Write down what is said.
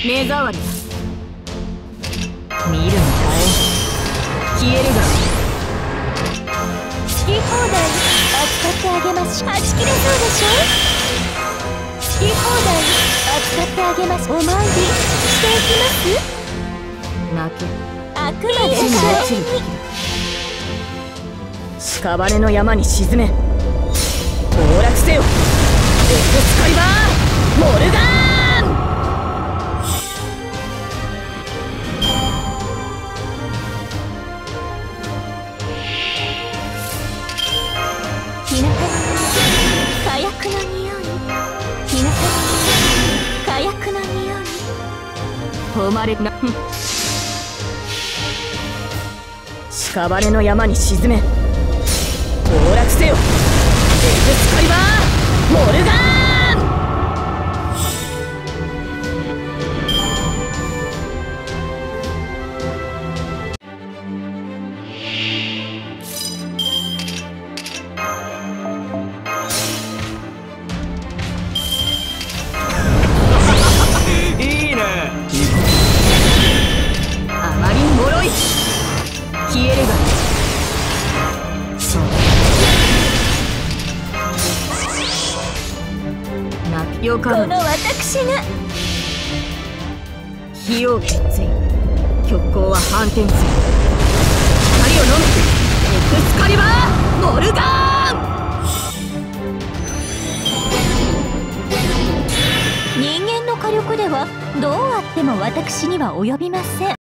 目障りだ。見るに耐え消えるが好き放題扱ってあげます。はち切れそうでしょ。好き放題扱ってあげます。お参りしていきます。 泣け。 あくまで地に落ちる時だ。屍の山に沈め崩落せよエクスカリバー・モルガーン。 日向に火薬の匂い。日向に火薬の匂い。 止まれな。屍の山に沈め崩落せよエクスカリバー・モルガーン。 いいね。 あまりに脆い。消えるがそう泣きよかむこの私が火を決意。極光は反転する。光を飲むエクスカリバー・モルガーン。 人間の火力ではどうあっても私には及びません。